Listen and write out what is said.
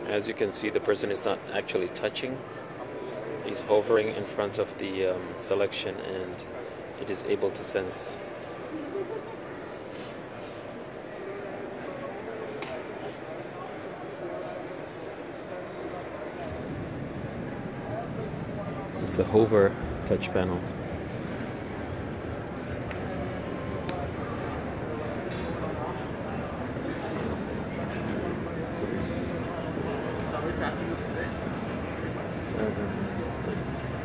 As you can see, the person is not actually touching. He's hovering in front of the selection, and it is able to sense. It's a hover touch panel. Seven, 8.